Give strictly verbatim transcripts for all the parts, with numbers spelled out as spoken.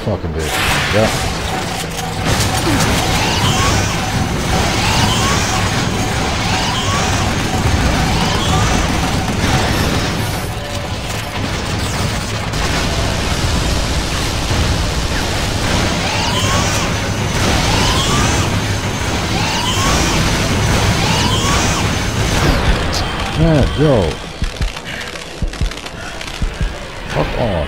fucking bitch. Yep. Man, yo. Fuck off.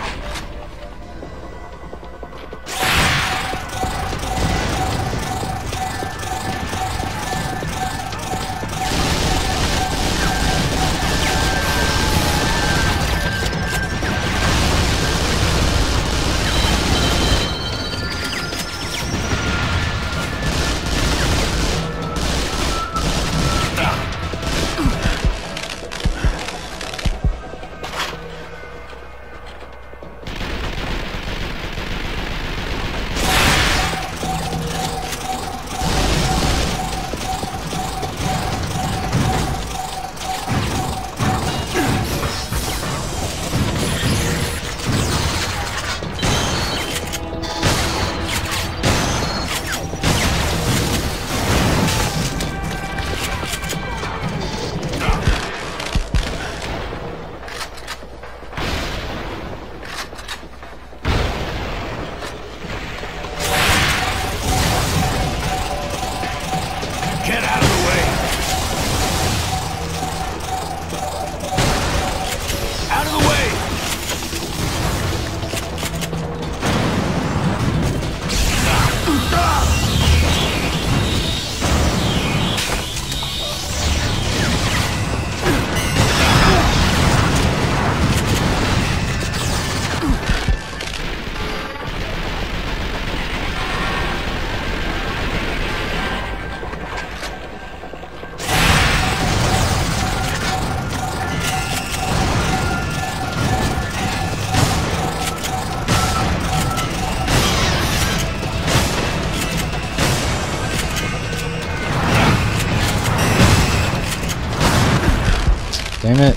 Damn it.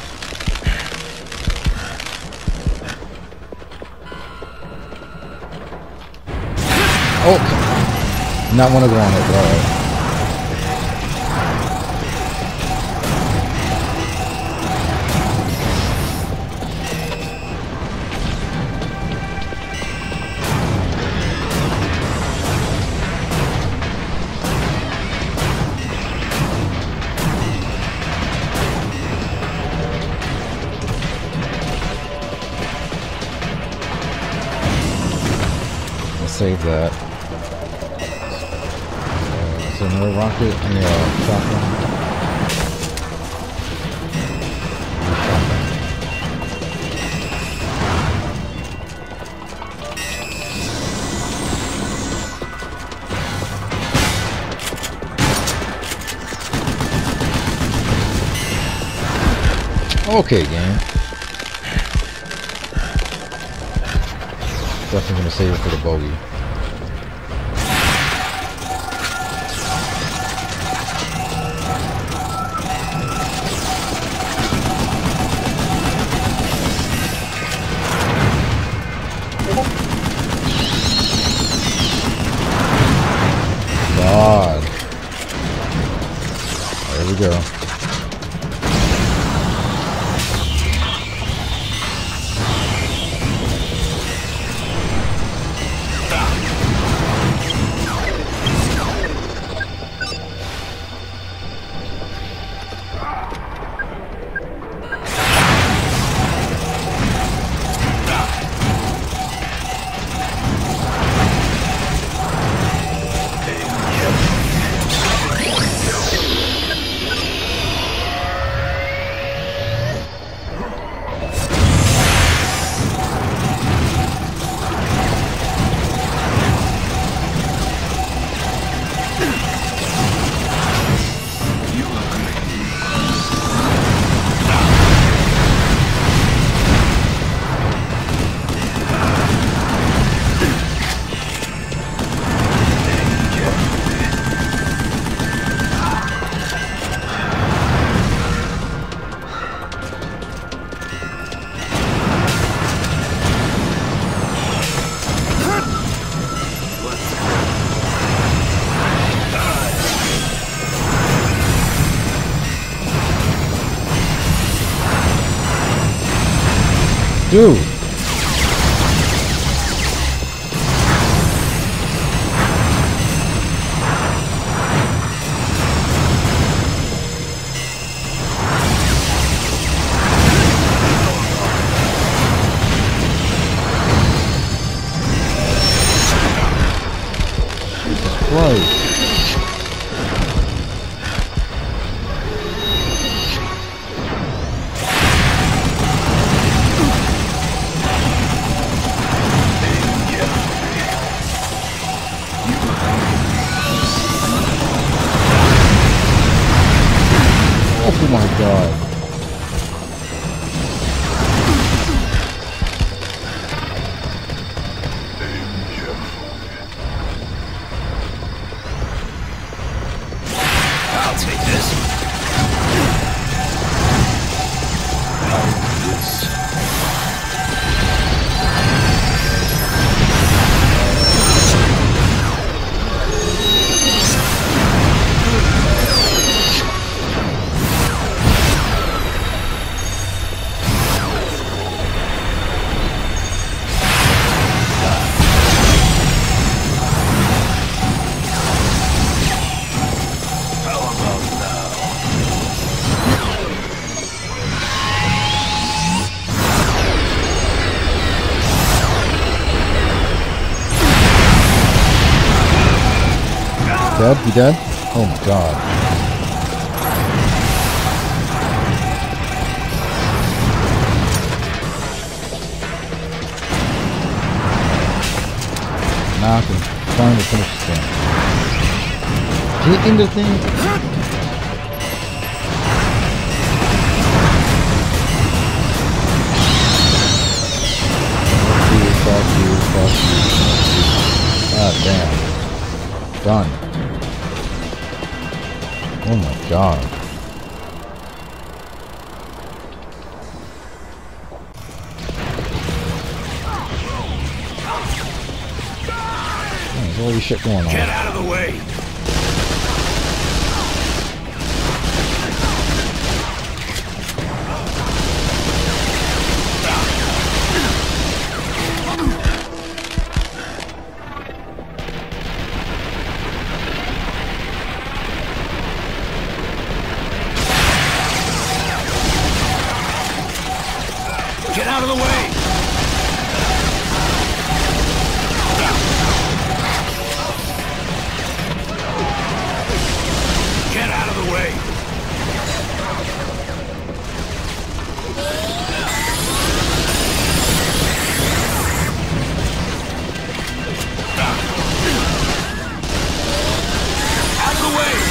Oh! Not want to go on it, but alright. Save that. Uh, so another rocket and the uh, shotgun. Okay, game. Definitely gonna save it for the bogey. God. There we go. Dude! Jesus Christ. Oh my god. I'll take this. Dead? He dead? Oh my god. Now I can finally finish this thing. Get in the thing! Fuck you, fuck you, fuck you. God damn. Done. Oh my god. Man, there's all this shit going on. Get out of the way. Get out of the way! Get out of the way! Out of the way!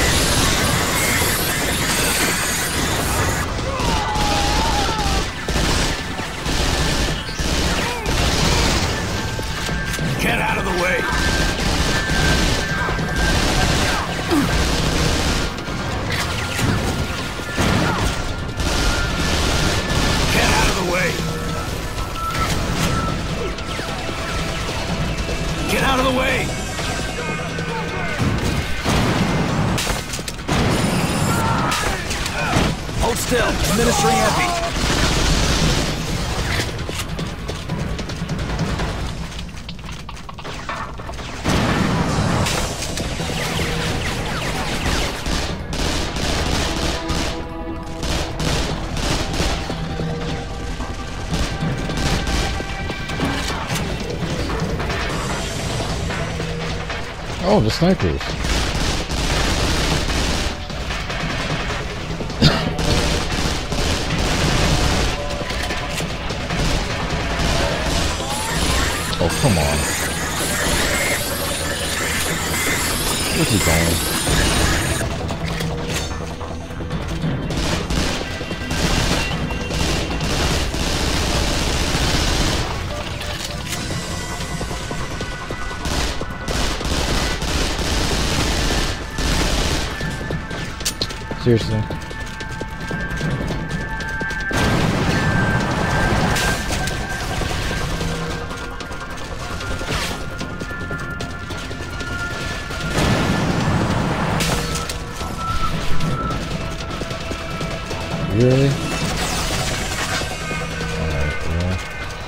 Get out of the way! Get out of the way! Get out of the way! Hold still, administering epi. Oh, the snipers. Oh, come on. Where's he going? Seriously. Really? Alright, yeah.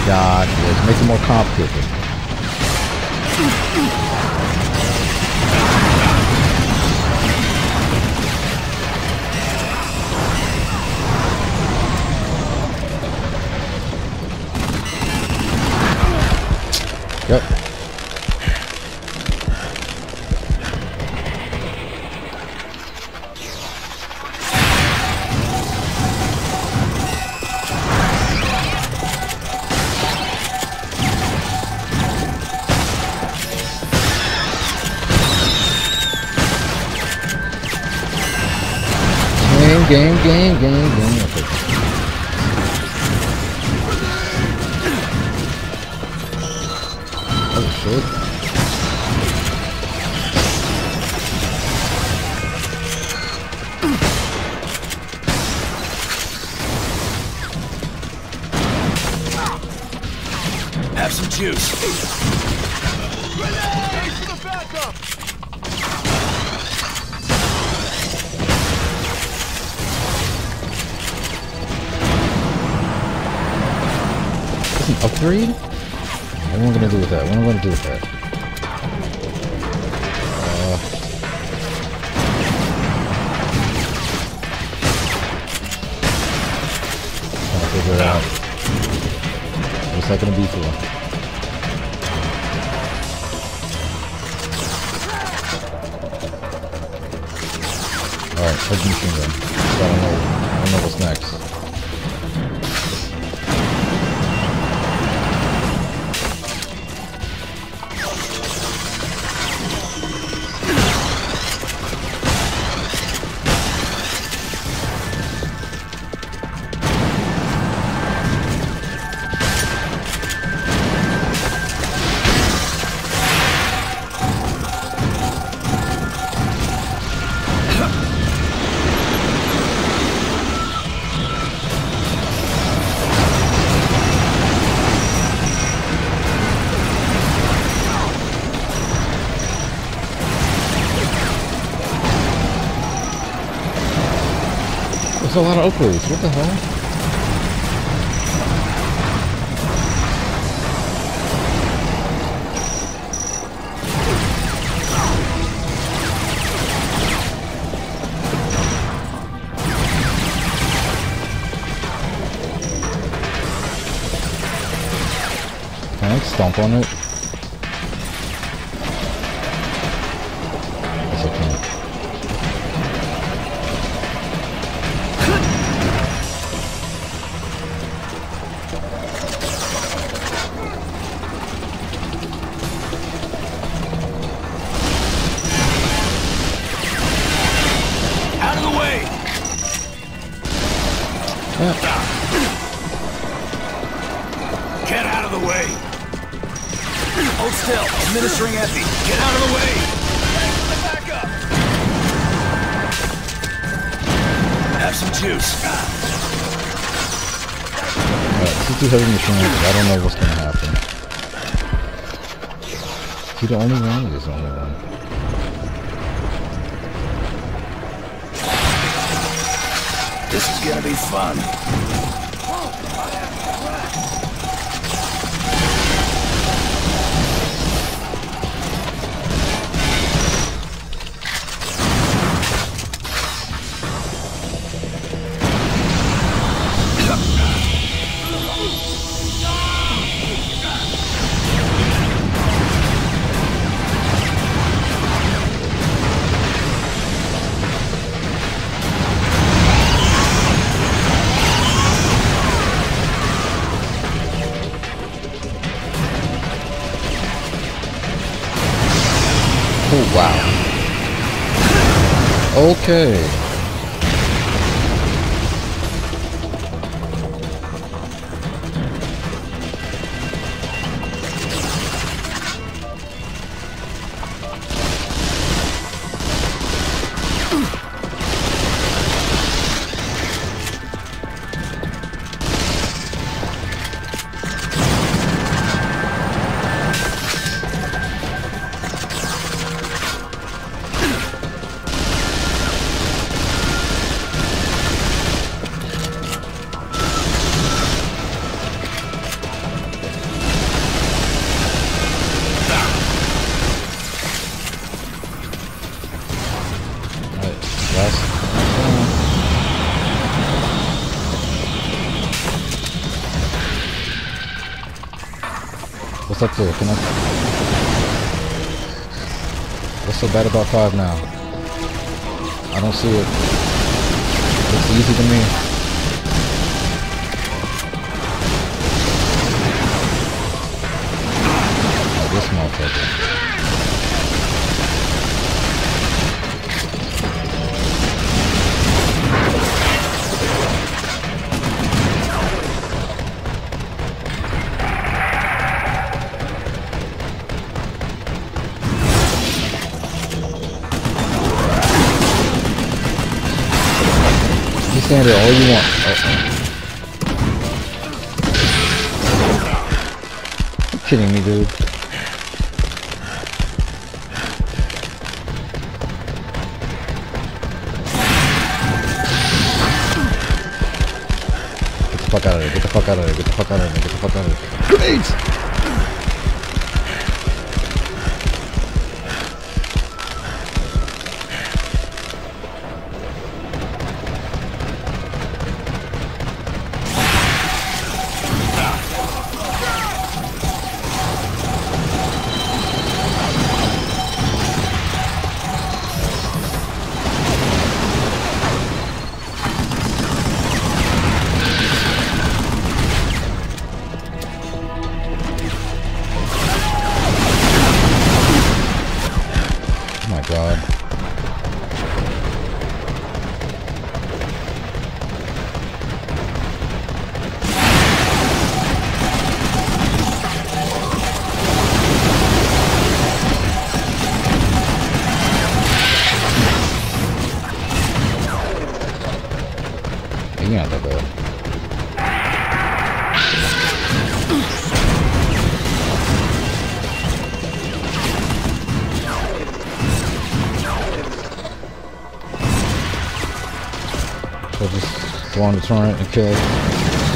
got this. Makes it more complicated. Yep. Game, game, game, game, game. Okay. Oh shit. Have some juice. Grenade for the backup! That's an upgrade? What am I gonna do with that? What am I gonna do with that? Uh, trying to figure it out. What's that gonna be for? Alright, heavy machine gun. So I don't know, I don't know what's next. There's a lot of upgrades. What the hell? Can I stomp on it? Yes, I can. Out of the way! Yeah. Get out of the way! Hold still. Administering epi. Get out of the way! Back up! Have some juice. Alright, this is too heavy machine guns. I don't know what's gonna happen. Is he the only one? He's the only one. This is gonna be fun. Oh, wow. Okay. What's up to it? Can I... What's so bad about five now? I don't see it. Looks easy to me. Oh, this motherfucker. Stand there all you want. Oh. You kidding me, dude? Get the fuck out of there. Get the fuck out of there. Get the fuck out of there. Get the fuck out of there. Grenades! God. You're not that bad. So just throw on the torrent and kill it.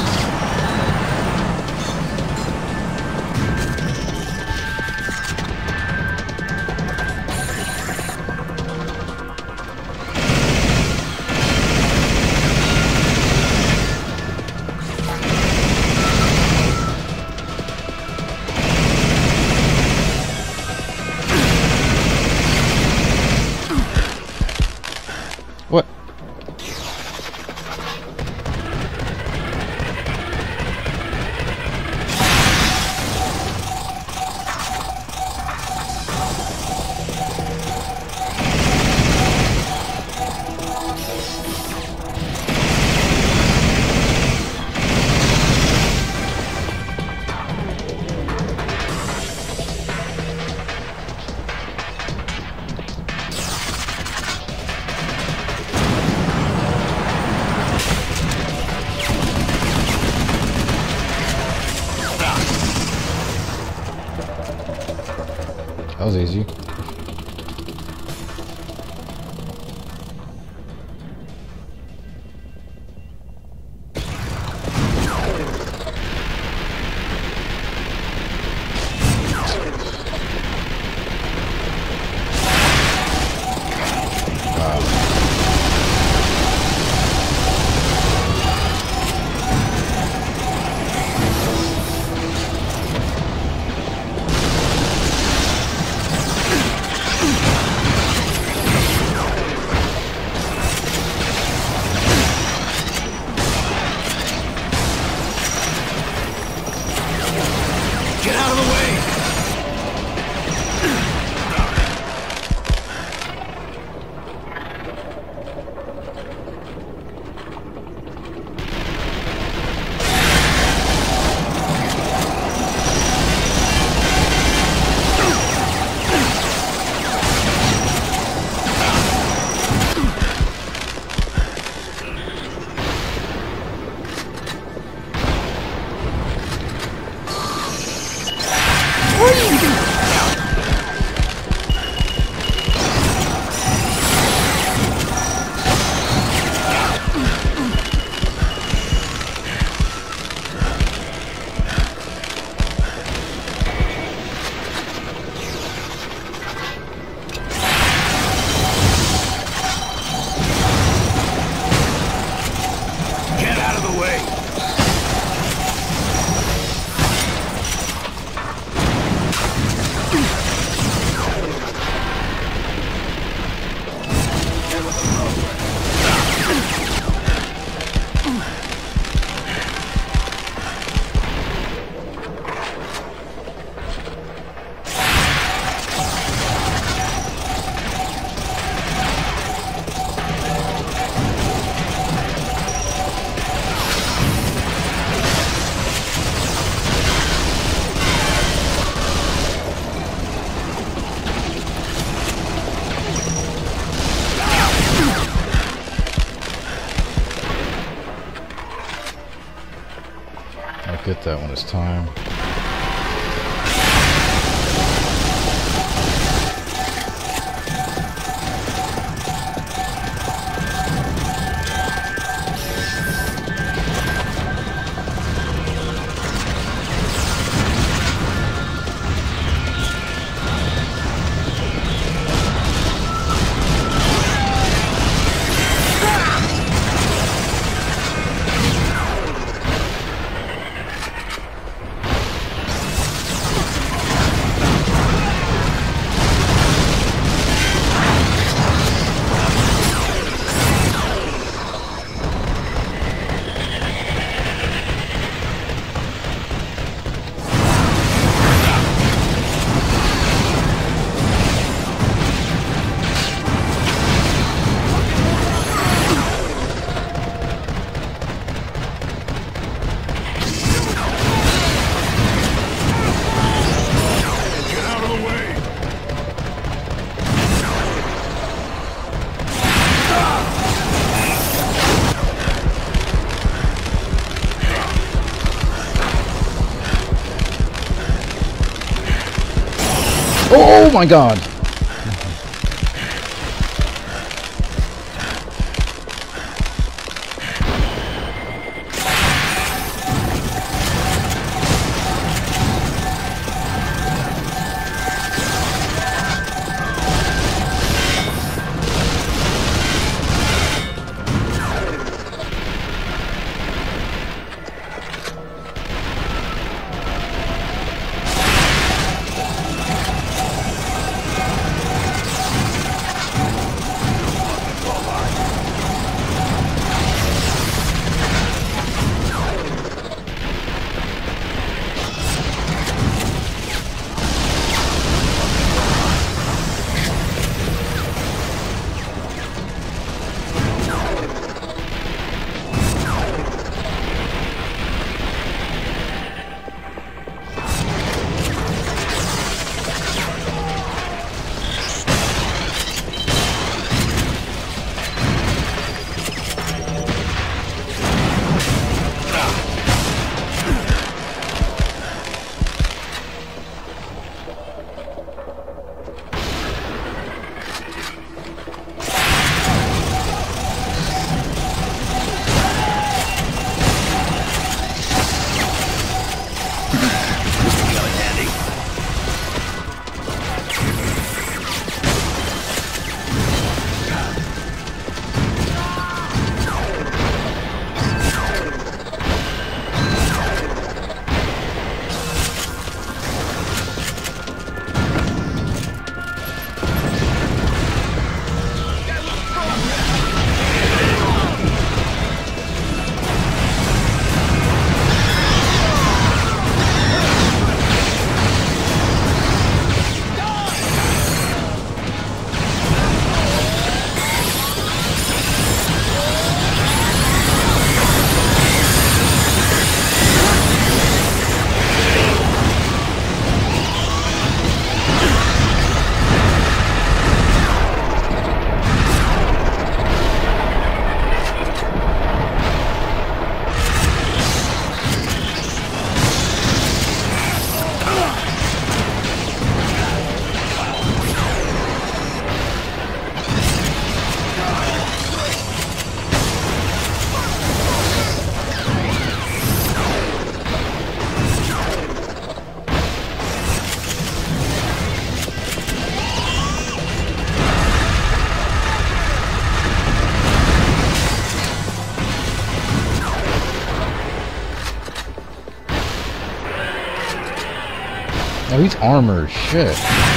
What? That was easy. Get out of the way! I'll get that when it's time. Oh my god! Oh, he's armored. Shit.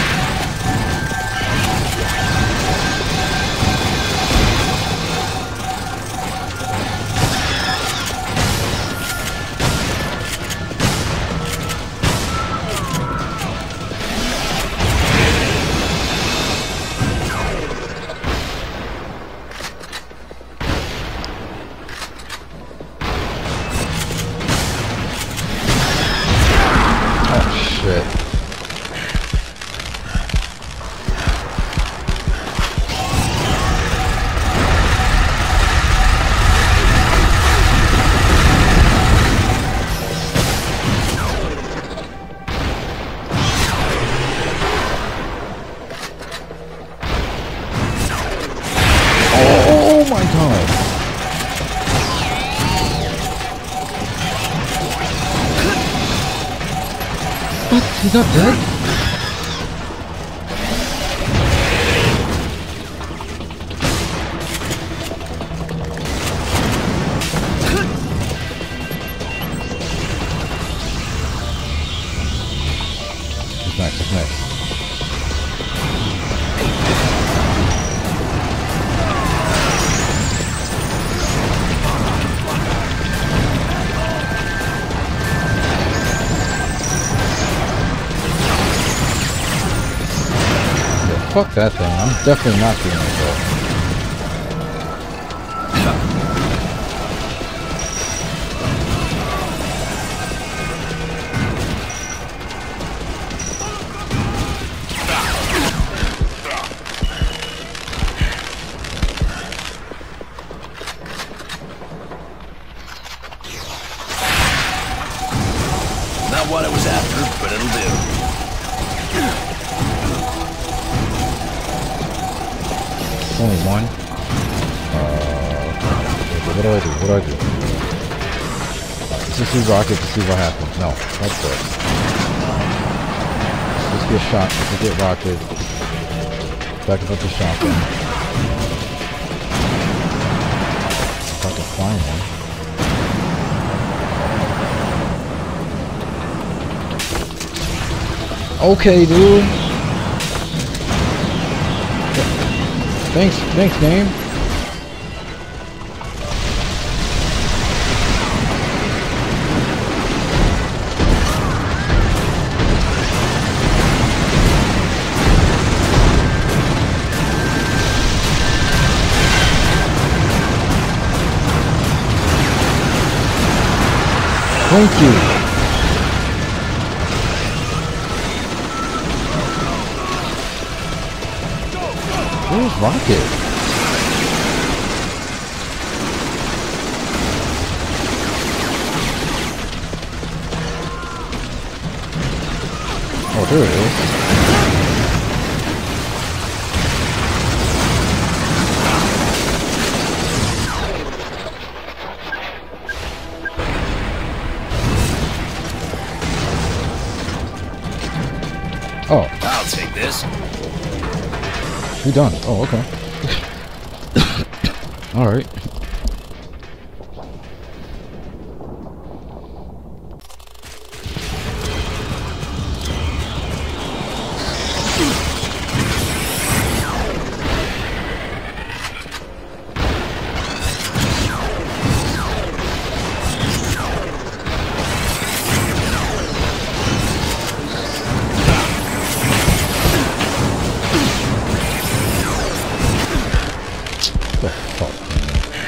He's not dead? He's nice, he's nice. Fuck that thing. I'm definitely not doing it though. Not what I was after, but it'll do. Only one. Uh, what do I do? What do I do? Let's just do rocket to see what happens. No, that's it. Let's get shot. Let's get rocket. Back up with the shotgun. If I can find one. Okay, dude. Thanks, thanks, game. Thank you. Where's Rocket? Oh, there it is. Oh. I'll take this. You're done. Oh, okay. Alright. The fuck, man.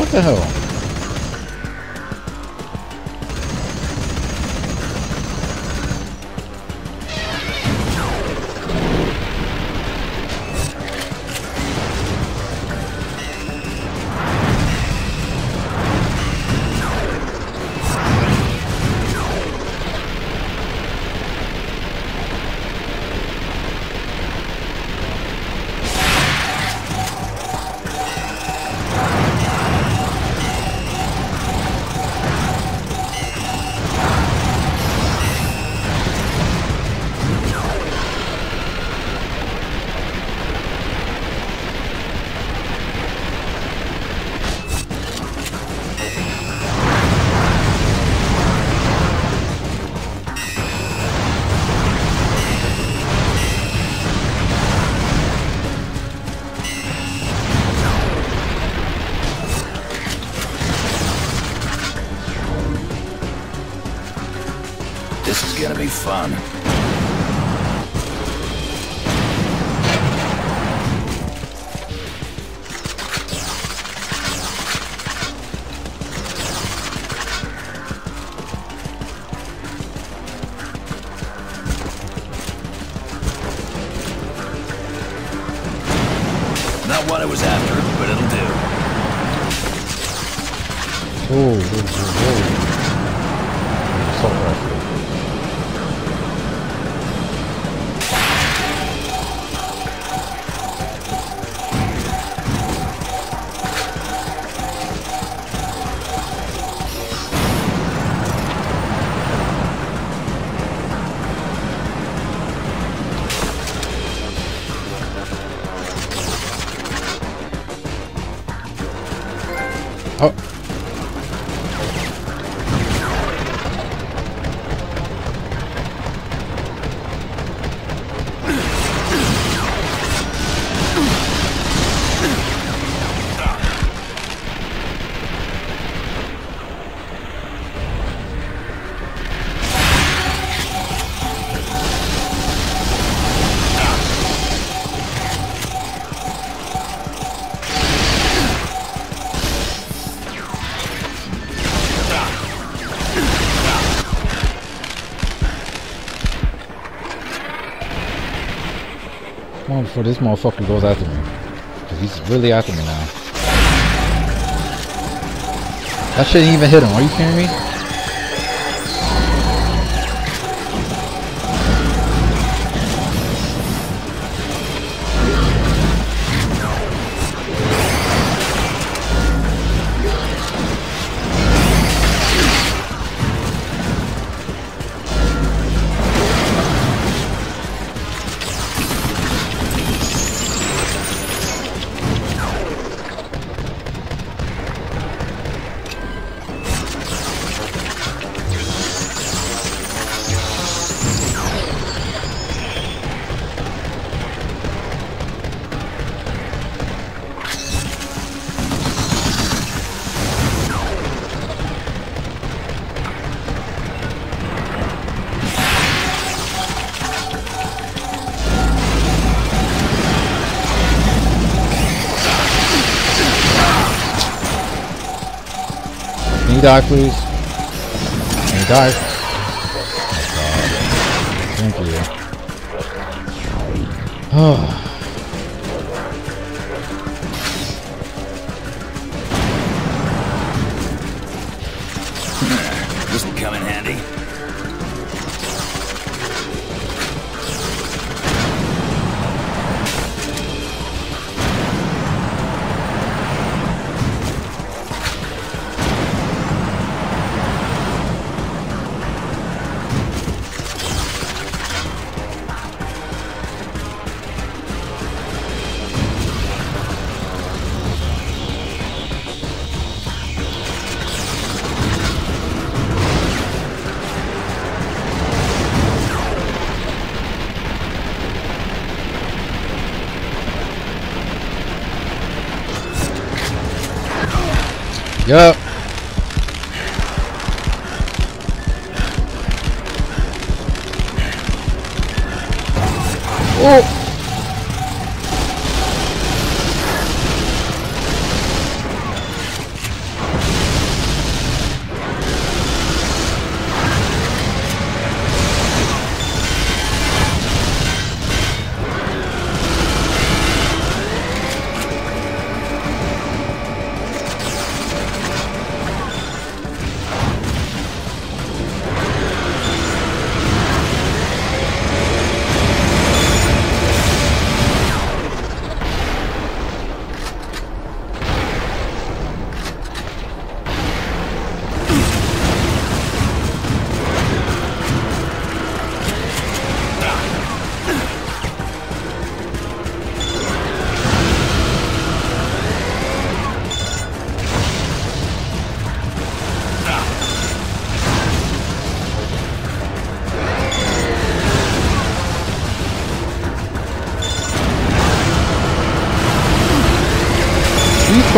What the hell? This is gonna be fun. Not what I was after, but it'll do. Oh, whoa, whoa, whoa. Assault rifle. Oh. Come on before this motherfucker goes after me. Cause he's really after me now. That shouldn't even hit him. Are you kidding me? Can you die, please? Can you die? Oh, thank you. Oh. This will come in handy. Yup. Oh.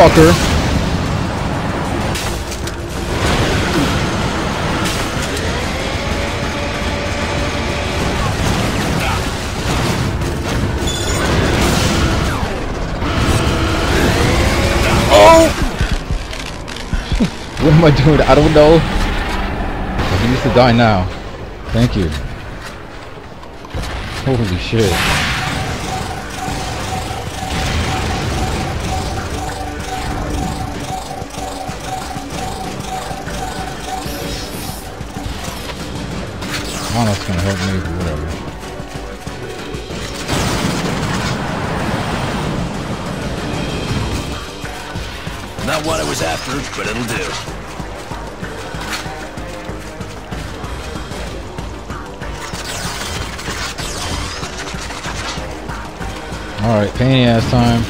fucker. Oh! What am I doing? I don't know. He needs to die now. Thank you. Holy shit. Oh, that's gonna help me, but whatever. Not what I was after, but it'll do. Alright, pain in the ass time.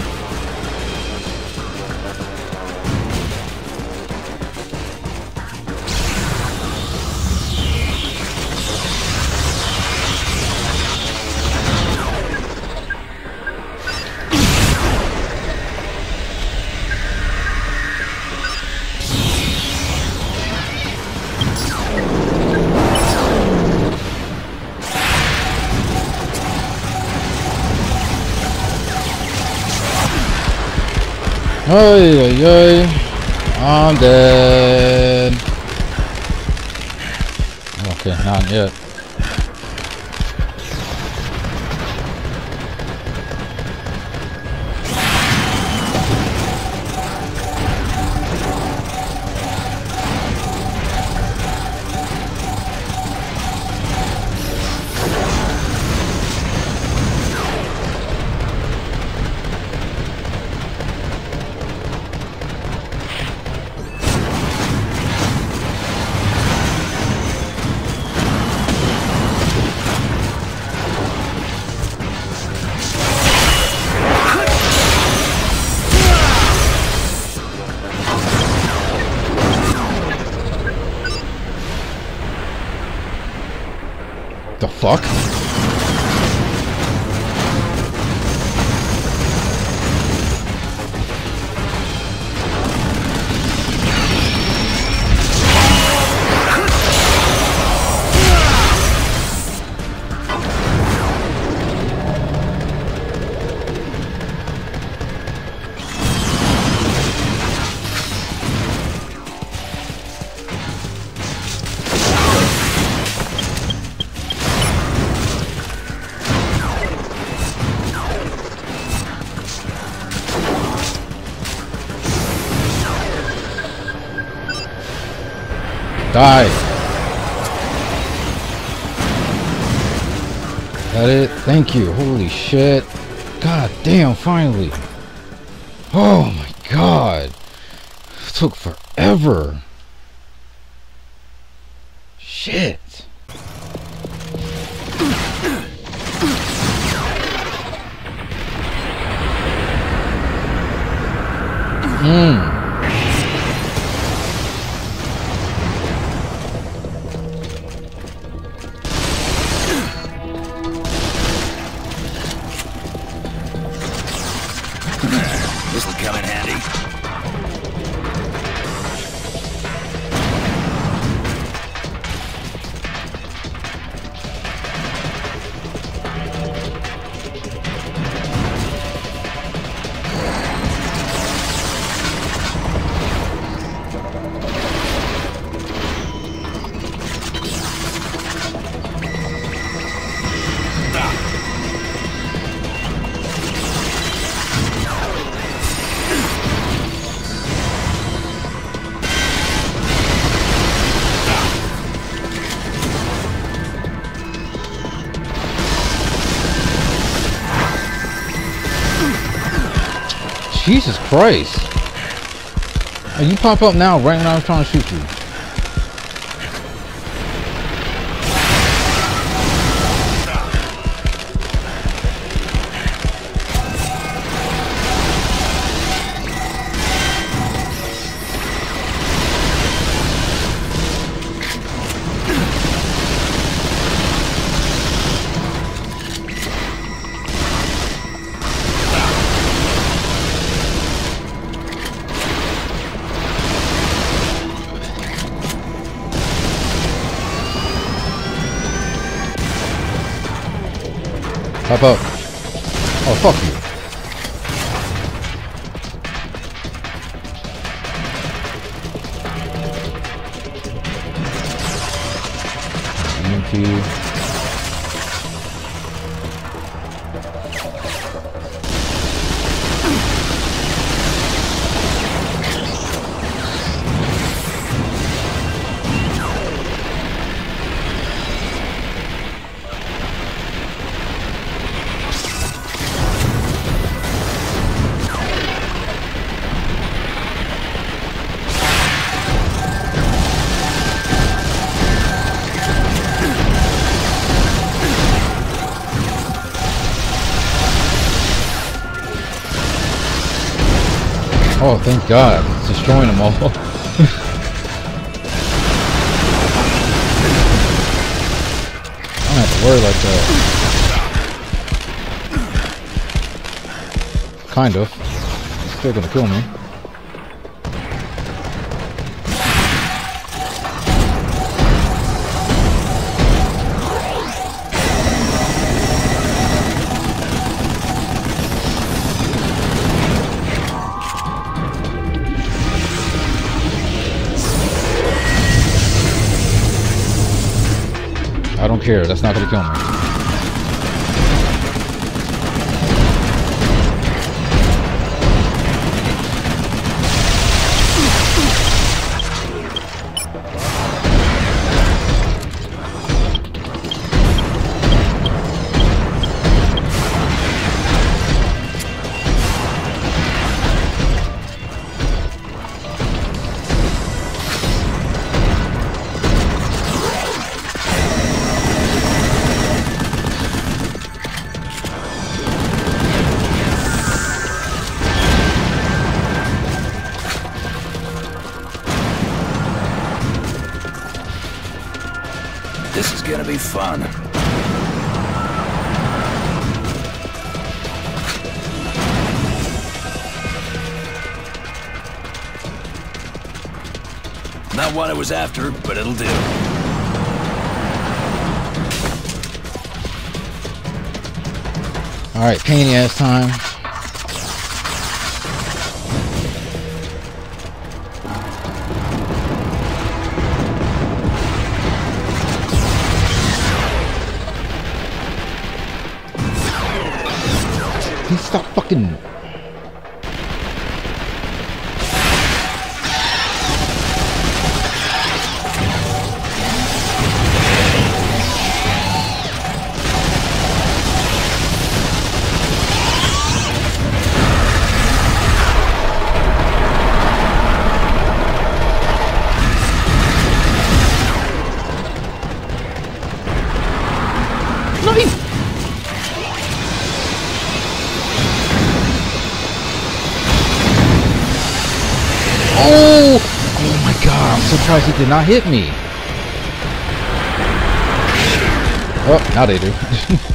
Ay, ay, ay. I'm dead. Okay, not yet. The fuck? Die. That it? Thank you. Holy shit. God damn, finally. Oh my god. It took forever. Shit. Mmm. This will come in handy. Jesus Christ. Oh, you pop up now right when I was trying to shoot you. Hop up. Oh, fuck you. E M P. Oh, thank God. It's destroying them all. I don't have to worry like that. Kind of. It's still gonna kill me. I don't care, that's not gonna kill me. This is gonna be fun. Not what I was after, but it'll do. Alright, pain in the ass time. Please stop fucking... Nice! Oh! Oh my god, I'm surprised he did not hit me. Oh, now they do.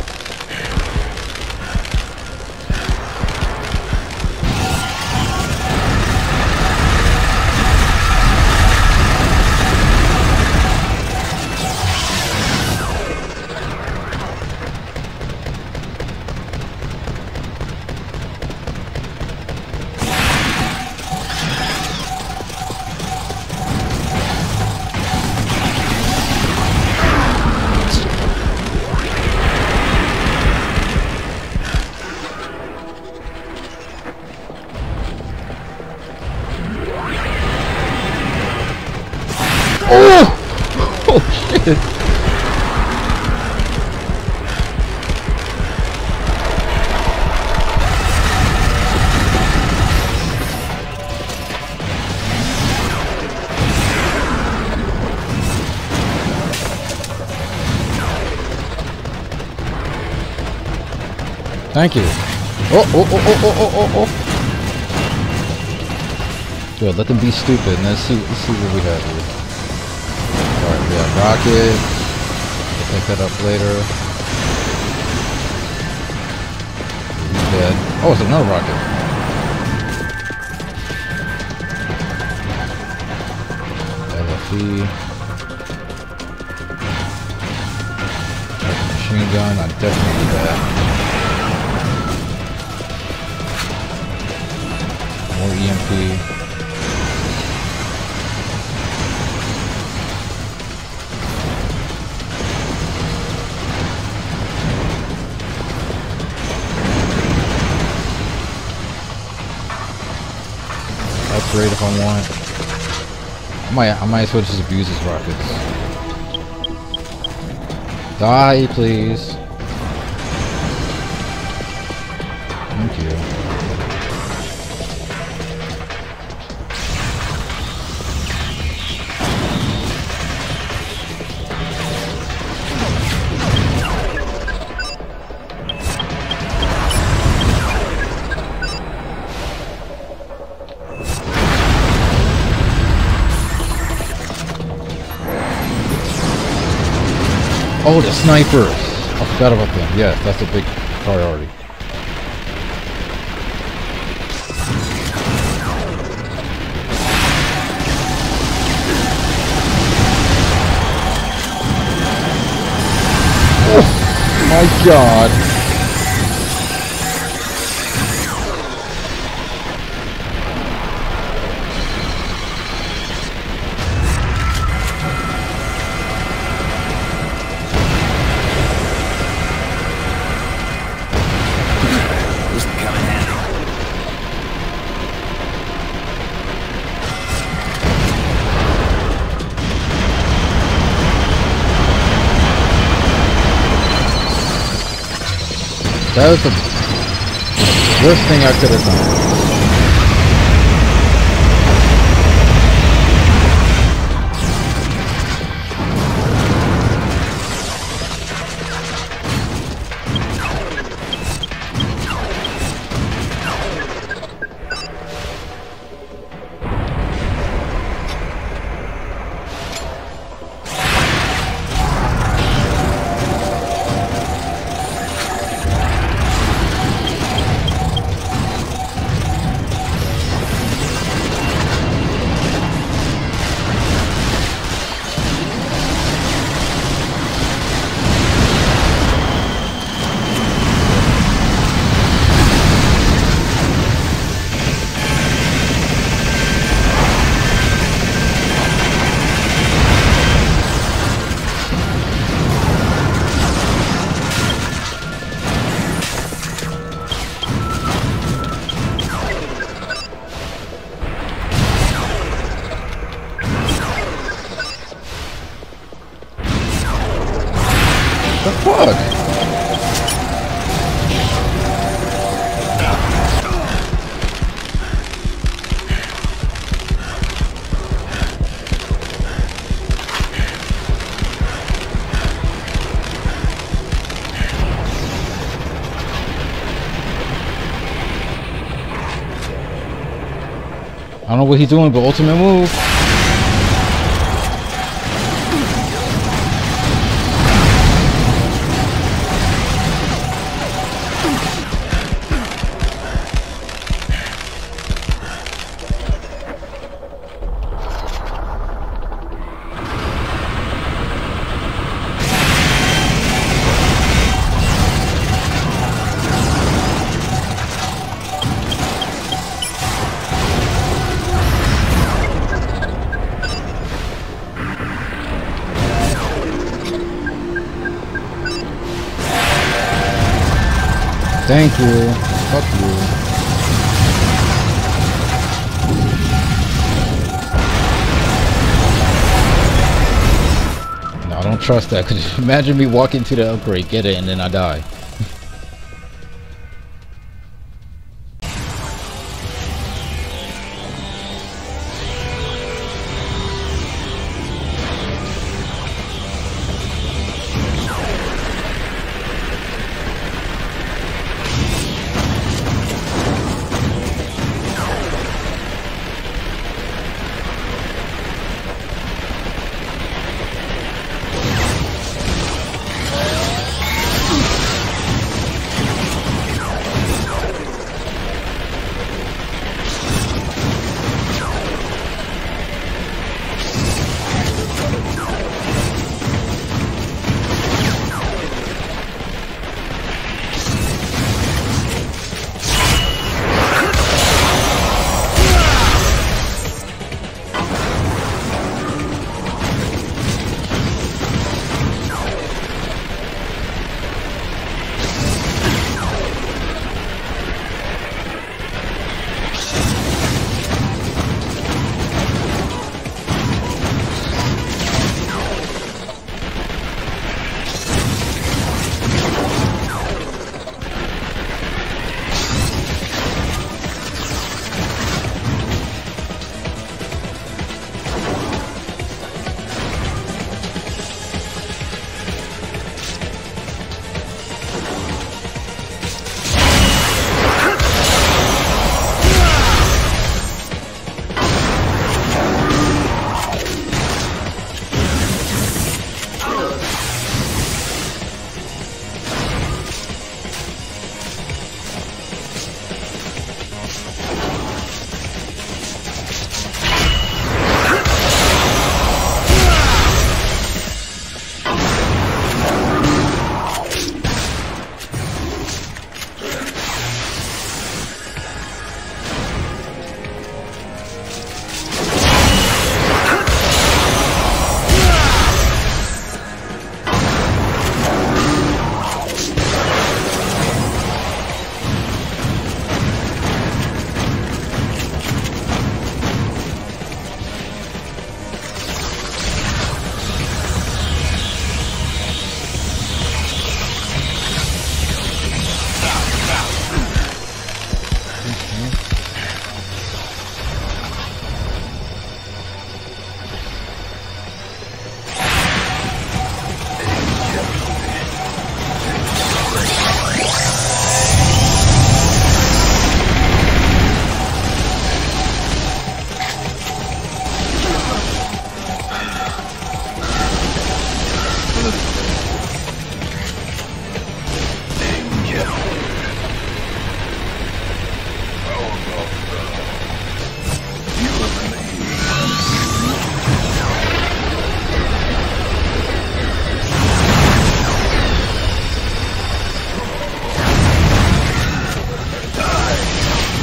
Oh! Oh shit! Thank you. Oh, oh, oh, oh, oh, oh, oh, oh. Good, let them be stupid and let's see, let's see what we have here. Alright, we have rocket. We'll pick that up later. He's dead. Oh, it's another rocket. L F E. Machine gun, I definitely need that. E M P. Upgrade if I want. I might, I might as well just abuse his rockets. Die, please. Thank you. Oh, the snipers! I forgot about them. Yes, that's a big priority. Oh my god! That was the worst thing I could have done. The fuck? I don't know what he's doing, but ultimate move. Thank you. Fuck you. No, I don't trust that. Cause imagine me walking to the upgrade, get it, and then I die.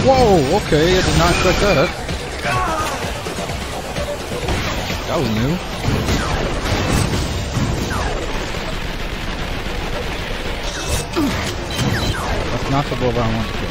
Whoa, okay, I did not expect that. That was new. That's not the bullet I want to kill.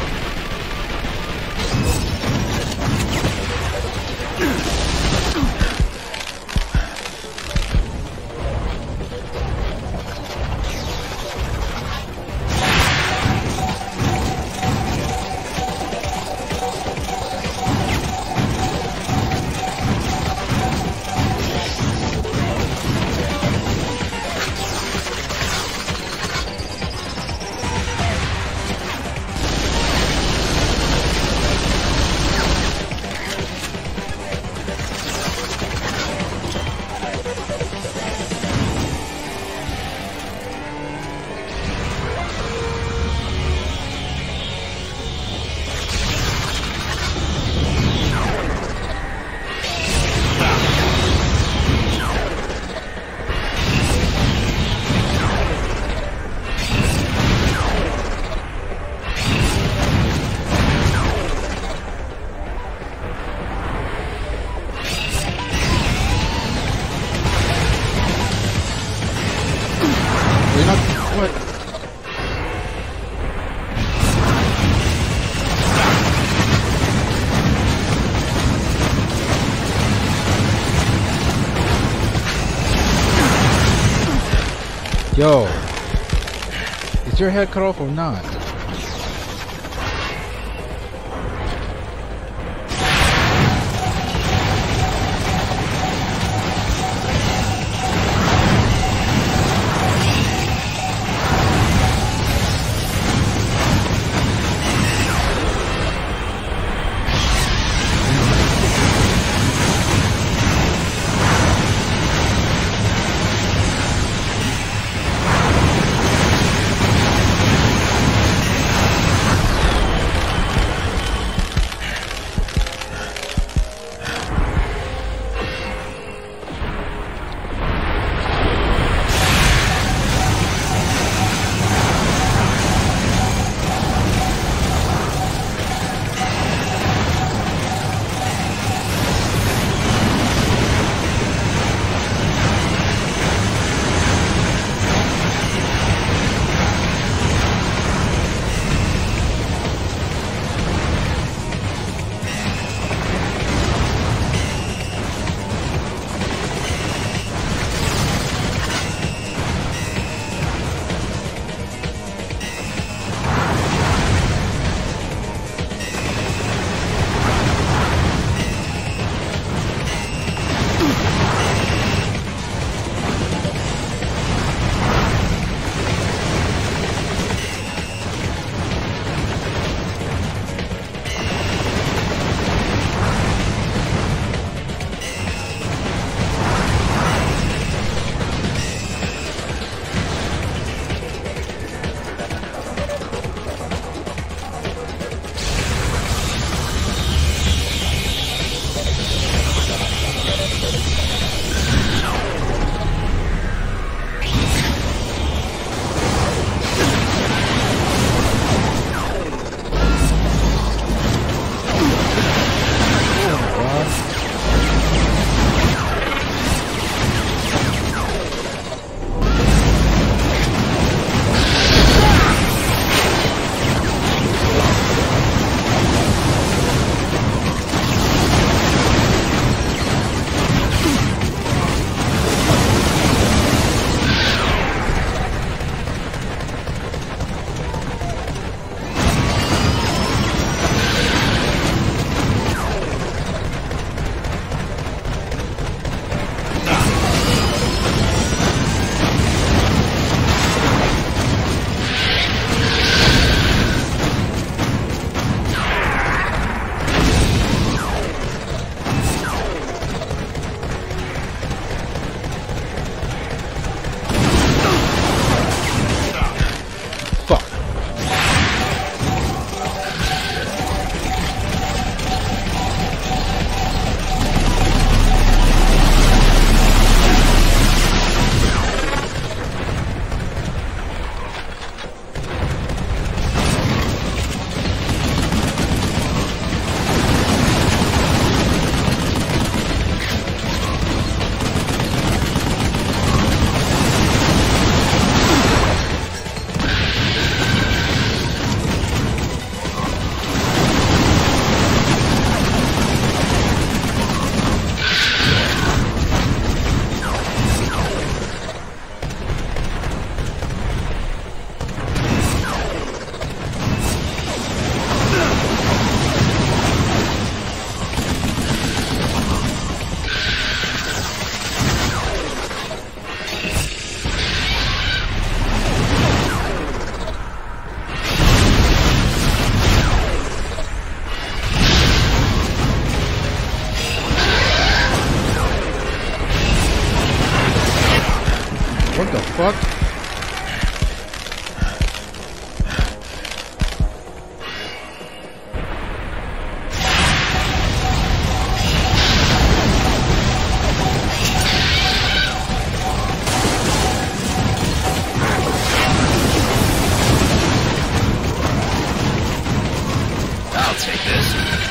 Yo, is your head cut off or not? Take this.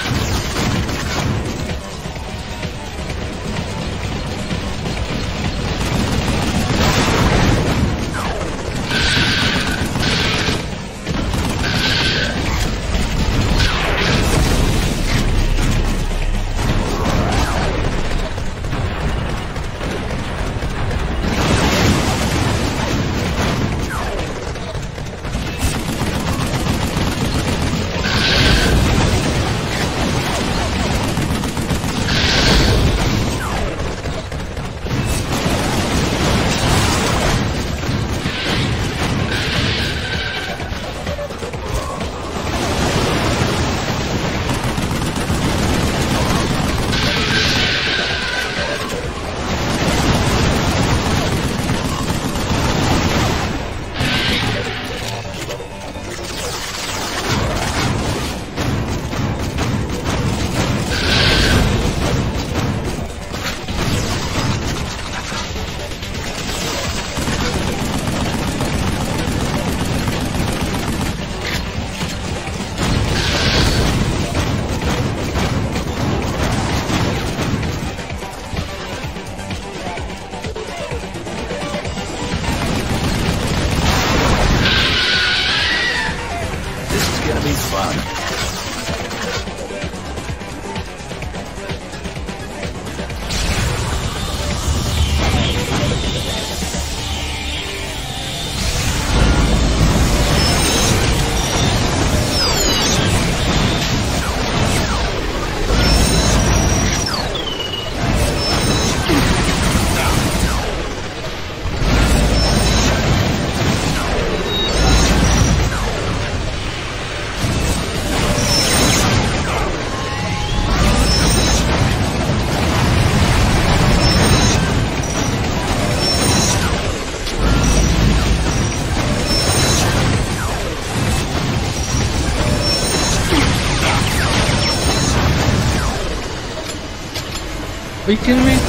Are you kidding me?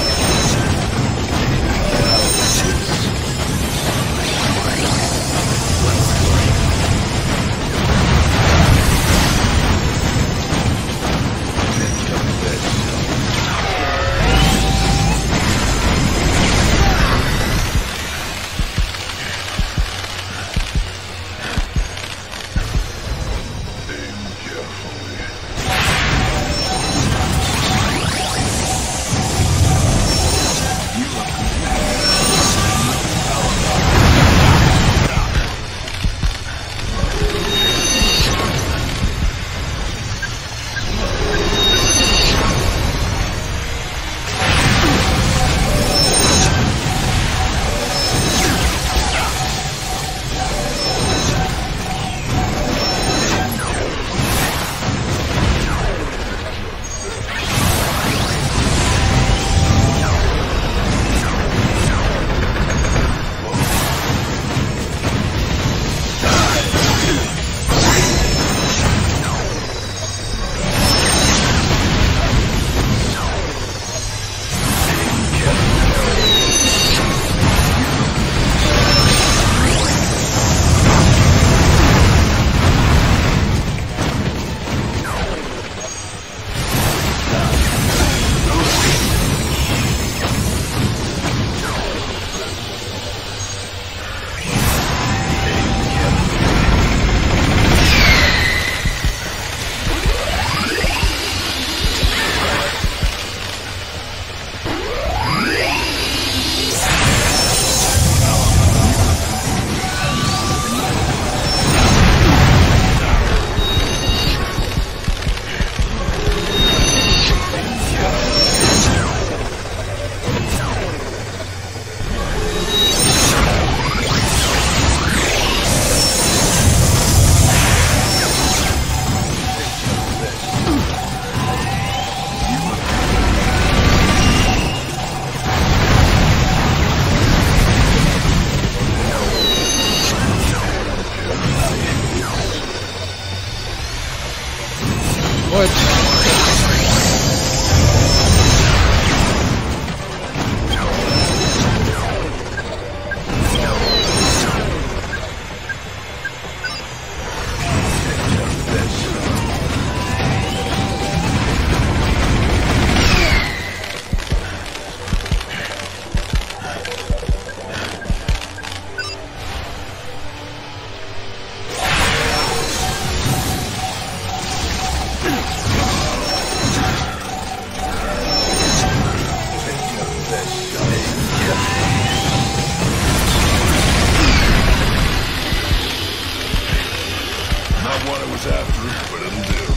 not what I was after, but it'll do.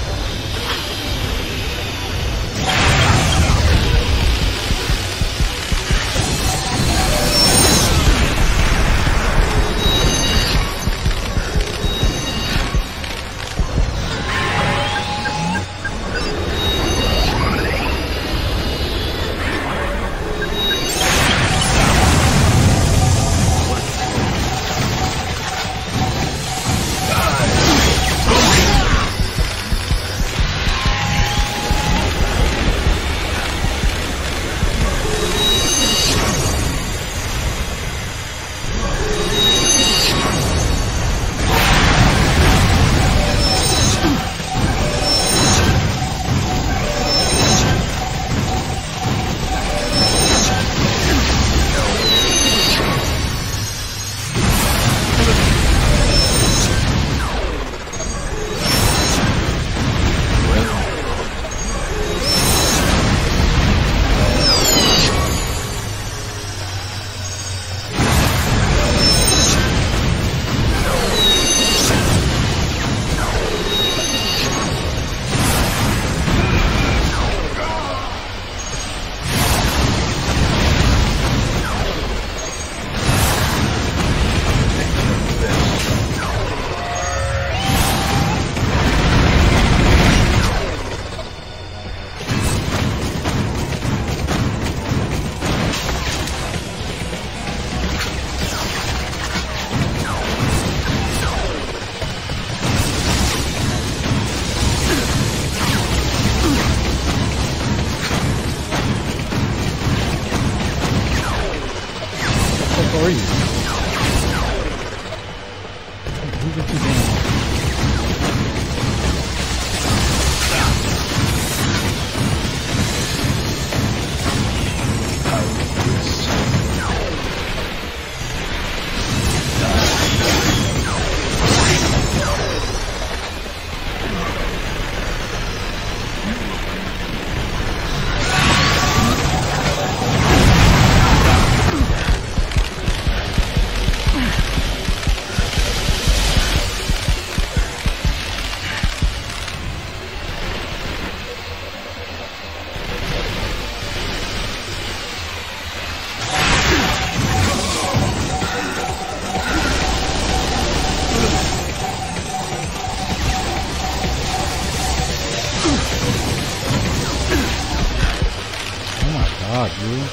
God, dude.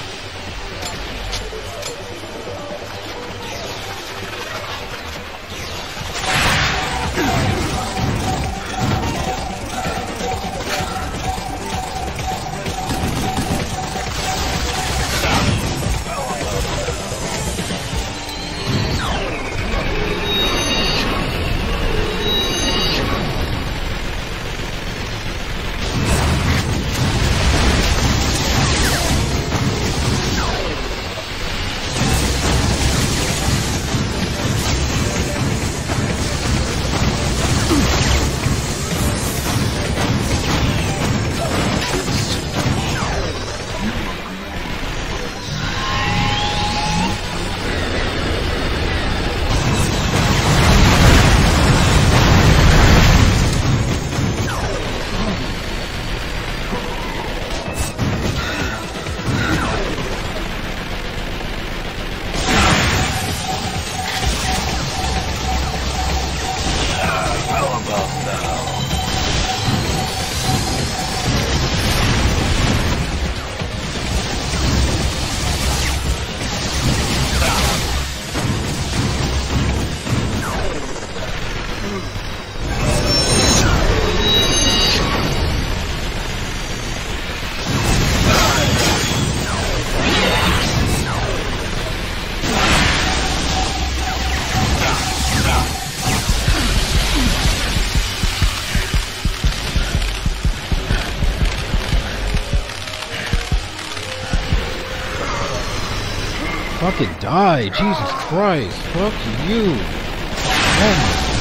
Fucking die, Jesus Christ. Fuck you. Oh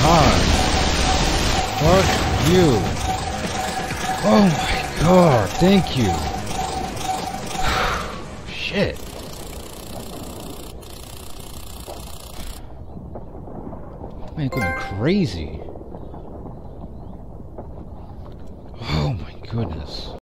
my god. Fuck you. Oh my god, thank you. Shit. Man, going crazy. goodness.